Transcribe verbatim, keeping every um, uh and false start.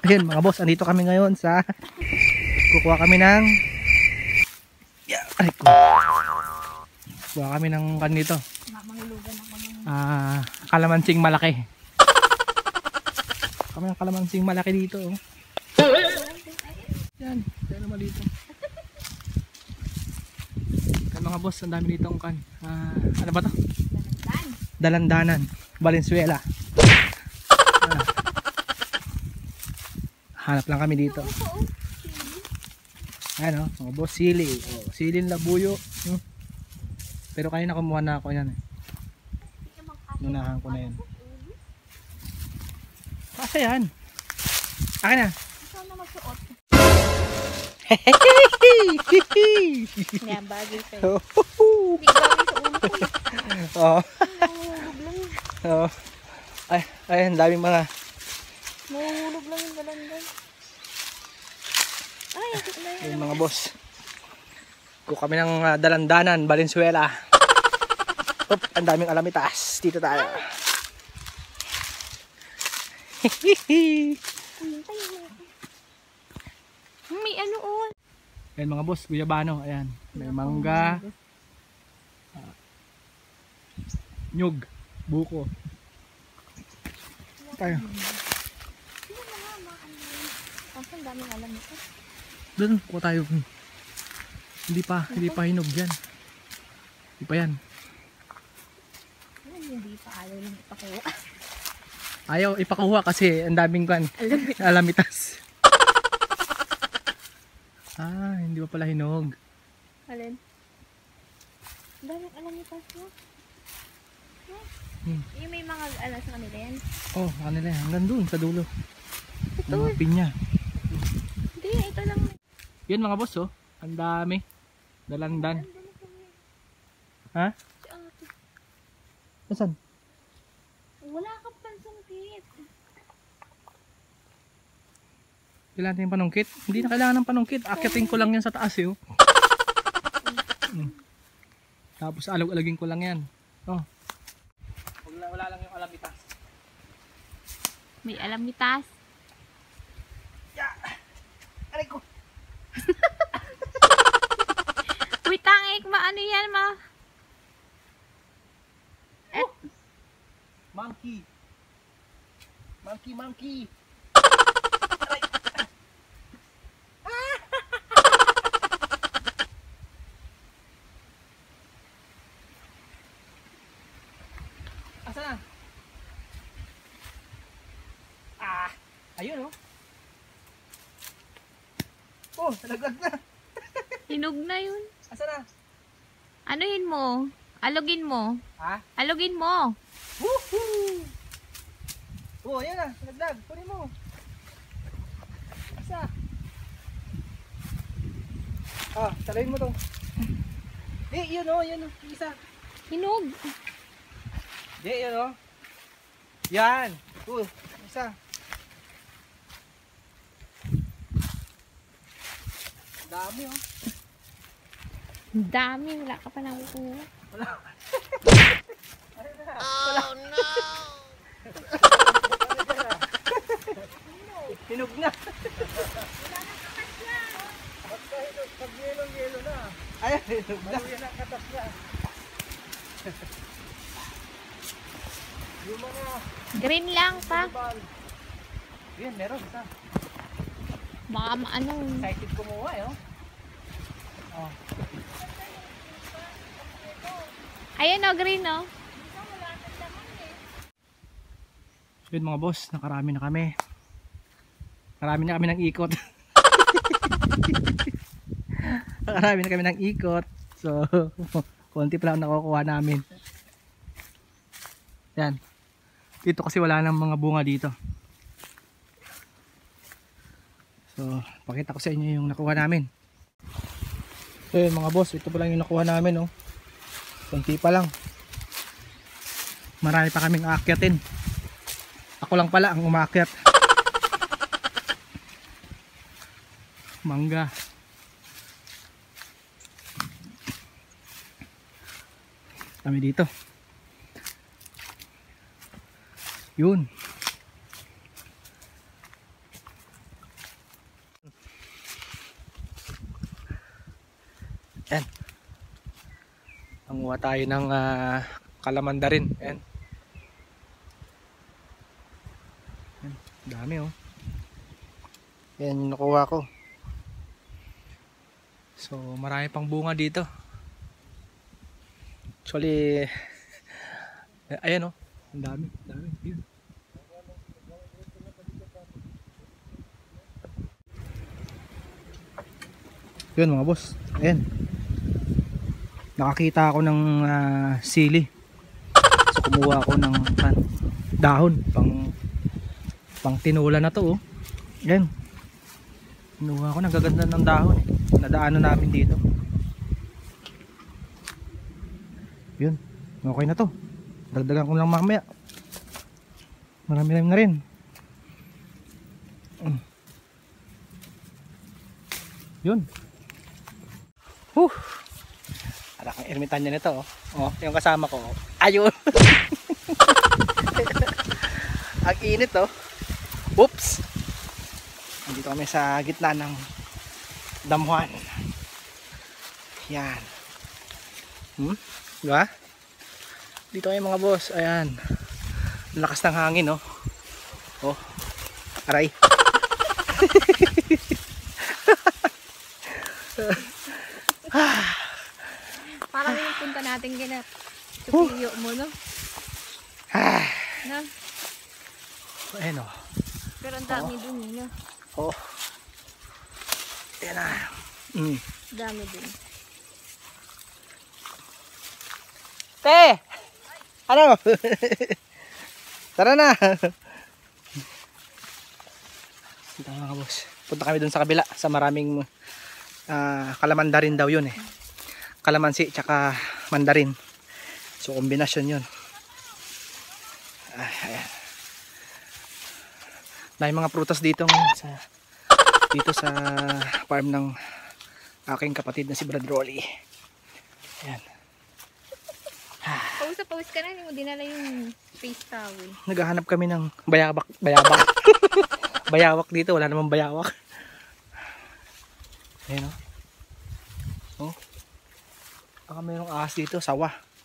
Ayun mga boss, andito kami ngayon sa kukuha kami ng yeah, ay ko. Kuha kami ng kanito. Ah, kalamansing malaki. Kami ng kalamansing malaki dito, oh. Yan, yan naman dito. Kan mga boss, ang dami dito ang kan. Ah, ano ba 'to? Dalandanan, Valenzuela. Ah. Hanap lang kami dito. Ano, mga boss, sili. Oh, silin labuyo. Hmm. Pero kanina kumuha na ako yan. Eh. Nunahan ko na yan. Kasi yan. Akin na. Saan na magsuot? Yan, bagay sa'yo. Hindi bagay sa ulo ko. Oo. Nahulog lang. Oo. Ay, ay, ang daming mga. Nahulog lang yung dalandan. Ay, ito na Yung mga boss. Kung kami ng uh, Dalandanan, Valenzuela. Oop, ang daming alamitas. Dito tayo. May ano oh. Ayan mga boss, guyabano. Ayan. May mangga. Uh, nyug. Buko. Tayo. Ang daming alam ito. Doon po tayo. Hindi pa, hindi pa hinog yan. Hindi pa yan. Hindi pa ayaw lang ipakuha. Ayaw ipakuha kasi ang daming kan. Alamitas. Ah, hindi pa pala hinog. Alin? Ang daming alam ito. Hmm. Yung may mga alam sa kanila yan. Oh, kanila yan. Hanggang doon sa dulo. Ito. Mga pinya. Hindi, ito lang. Yan mga boss, oh. Ang dami. Dalandan. Ha? Si ate. Nasaan? Wala kang pansungkit. Kailangan yung panungkit? Hindi na kailangan ng panungkit. Akitin ko lang yan sa taas, eh, oh. Hmm. Tapos alag-alagin ko lang yan. Oh. Wala, wala lang yung alamitas. May alamitas. Yeah. Aray ko. Wait, tangik, maano yan, ma? Oh. Monkey. Monkey, monkey. Aray. Asa na? Ah, ayun, oh. Oh, nalaglag na. Hinog na yun. Asa na? Anuhin mo? Alugin mo? Ha? Alugin mo? Woohoo! Oh, ayan na. Nalaglag. Kunin mo. Asa? Ah, talayin mo to. Di, yun oh, yun oh. Isa. Hinog. Di, yun oh. Yan. Oh, isa. Dami oh. Ang dami. Wala ka pa nang kukuha. Wala. Oh no! Hinog na. Pag yelo-yelo na. Ay, hinog na. Yan ang katas na. Yung mga Green lang pa. yan, meron isa. Baka maano. Excited kumuha eh, oh. Oh. Ayan o, green o. Yun mga boss, nakarami na kami. Nakarami na kami ng ikot. Nakarami na kami ng ikot. So, konti pa lang nakukuha namin. Yan. Dito kasi wala nang mga bunga dito. So, pakita ko sa inyo yung nakuha namin. So yun mga boss, ito pa lang yung nakuha namin, oh. Konti pa lang. Marami pa kaming aakyatin. Ako lang pala ang umaakyat. Mangga. Kami dito. Yun. Yan. Nanguha tayo ng uh, kalamanda rin. Yan. Yan. Dami oh. Yan yung nakuha ko. So marami pang bunga dito. Actually, ayan oh. Ang dami. Dami. Yun. Yun mga boss, ayan, nakakita ako ng uh, sili. So kumuha ako ng pan, dahon pang pang tinula na to oh. Ayan, kinuha ako, nagaganda ng dahon eh. Nadaanan namin dito. Yun, okay na to, dagdagan ko lang mamaya, marami na rin. Yun. Huh. Ala kang ermitanyo nito oh. Oh, yung kasama ko. Oh. Ayun. Ang init oh. Oops. Nandito kami sa gitna ng damuhan. Yan. Hmm? Diba? Dito kayo mga boss. Ayan. Lakas ng hangin oh. Oh. Aray. Parang yung punta natin gina. Tupiyo mo, no? No? Ayan o. Pero ang dami dun, eh, no? Oh. Ayan na. Mm. Dami dun. Te! Ano? Tara na. Dito mga boss. Punta kami dun sa kabila. Sa maraming uh, kalamandarin daw yun eh. Kalamansi tsaka mandarin. So kombinasyon yun. Ah, ayan. Dahil mga prutas dito sa dito sa farm ng aking kapatid na si Brad Rolly. Ayan. Pawis na pawis ka na, hindi mo dinala yung face towel. Naghahanap kami ng bayabak. Bayabak. Bayawak dito. Wala namang bayawak. Ayan o. Oh. Baka mayroong ahas dito. Sawa.